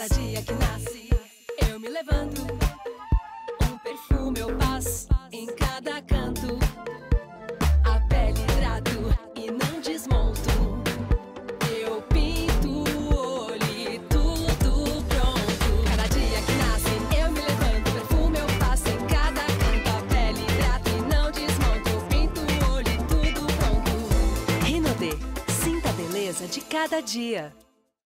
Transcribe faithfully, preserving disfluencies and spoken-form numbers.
Cada dia que nasce, eu me levanto. Um perfume eu passo em cada canto. A pele hidrato e não desmonto. Eu pinto o olho e tudo pronto. Cada dia que nasce, eu me levanto. Perfume eu passo em cada canto. A pele hidrato e não desmonto. Eu pinto o olho e tudo pronto. Renaudet, sinta a beleza de cada dia.